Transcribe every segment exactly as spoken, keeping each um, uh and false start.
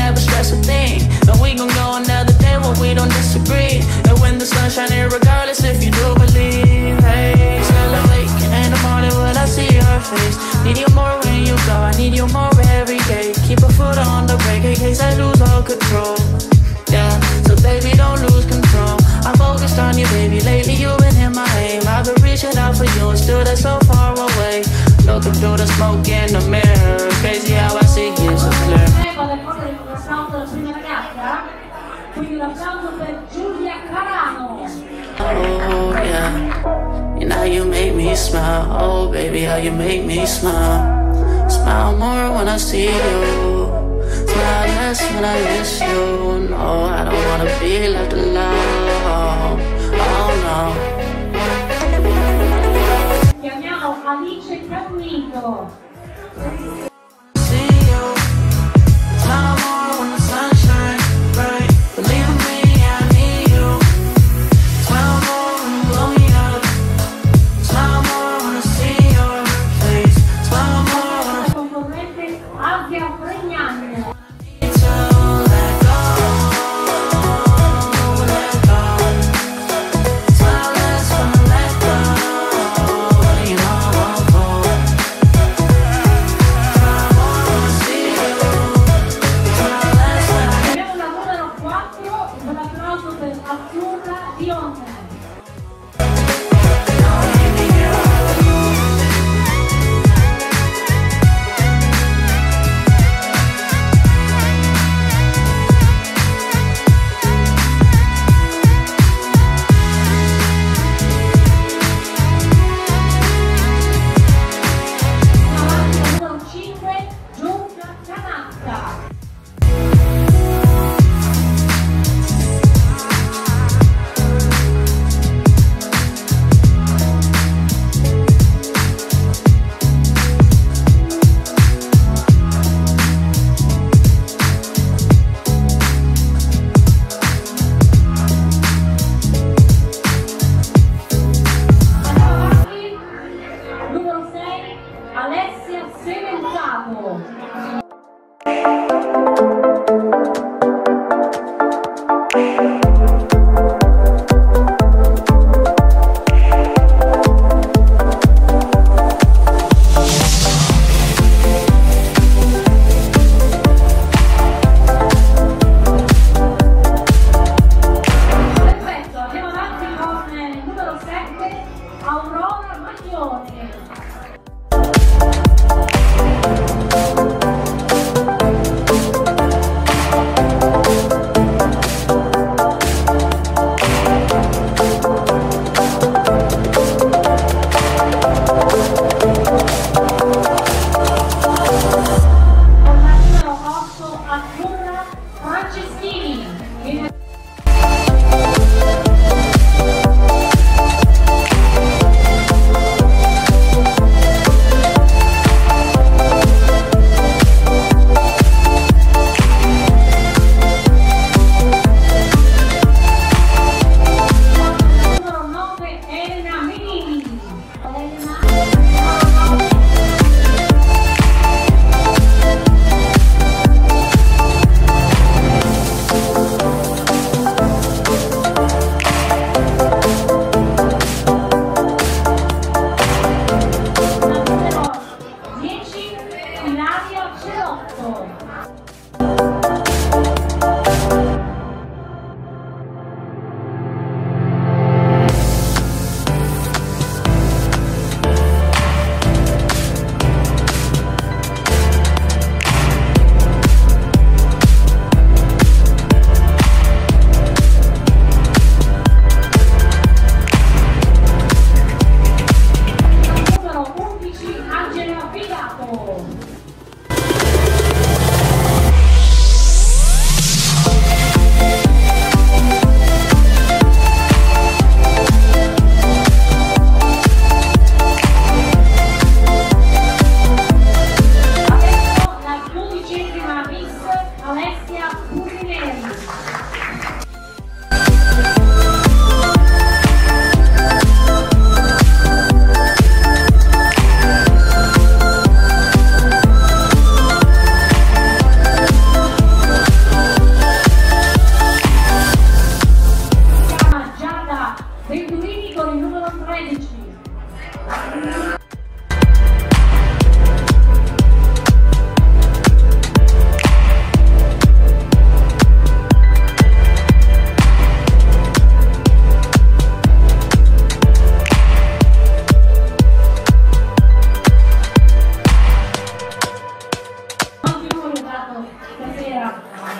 never stress a thing. And we gon' go another day when we don't disagree. And when the sun's shining, regardless if you do believe. Hey, celebrate in the morning when I see your face. Need you more when you go, I need you more every day. Keep a foot on the brake in case I lose all control. Yeah, so baby don't lose control. I'm focused on you, baby, lately you've been in my aim. I've been reaching out for you and still they're so far away. Looking through the smoke in the mirror. Crazy how I see you so clear. Oh yeah, you know you make me smile. Oh baby, how you make me smile. Smile more when I see you. Smile less when I miss you. No, I don't wanna be left alone. Oh no. Chiamiamo Alice Capuito.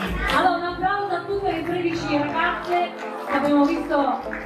Allora un applauso a tutte le tredici ragazze che abbiamo visto